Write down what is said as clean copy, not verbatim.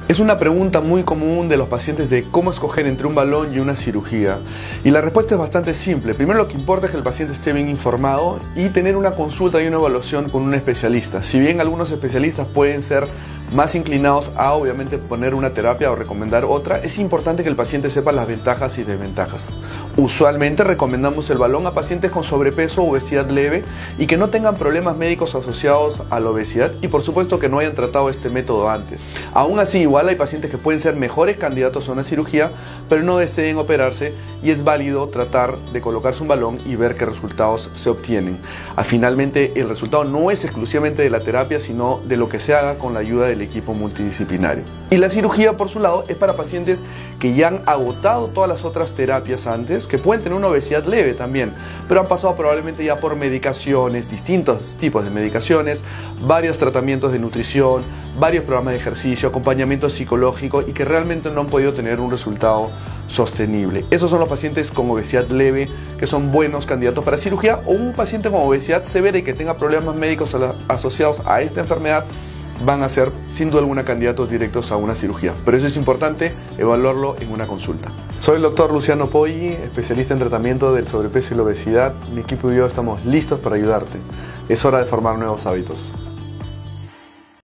Es una pregunta muy común de los pacientes de cómo escoger entre un balón y una cirugía. Y la respuesta es bastante simple. Primero, lo que importa es que el paciente esté bien informado y tener una consulta y una evaluación con un especialista. Si bien algunos especialistas pueden ser más inclinados a obviamente poner una terapia o recomendar otra, es importante que el paciente sepa las ventajas y desventajas. Usualmente recomendamos el balón a pacientes con sobrepeso o obesidad leve y que no tengan problemas médicos asociados a la obesidad y por supuesto que no hayan tratado este método antes. Aún así, igual hay pacientes que pueden ser mejores candidatos a una cirugía, pero no deseen operarse y es válido tratar de colocarse un balón y ver qué resultados se obtienen. Finalmente, el resultado no es exclusivamente de la terapia, sino de lo que se haga con la ayuda del equipo multidisciplinario. Y la cirugía, por su lado, es para pacientes que ya han agotado todas las otras terapias antes, que pueden tener una obesidad leve también, pero han pasado probablemente ya por medicaciones, distintos tipos de medicaciones, varios tratamientos de nutrición, varios programas de ejercicio, acompañamiento psicológico y que realmente no han podido tener un resultado sostenible. Esos son los pacientes con obesidad leve que son buenos candidatos para cirugía, o un paciente con obesidad severa y que tenga problemas médicos asociados a esta enfermedad van a ser sin duda alguna candidatos directos a una cirugía. Pero eso es importante evaluarlo en una consulta. Soy el doctor Luciano Poggi, especialista en tratamiento del sobrepeso y la obesidad. Mi equipo y yo estamos listos para ayudarte. Es hora de formar nuevos hábitos.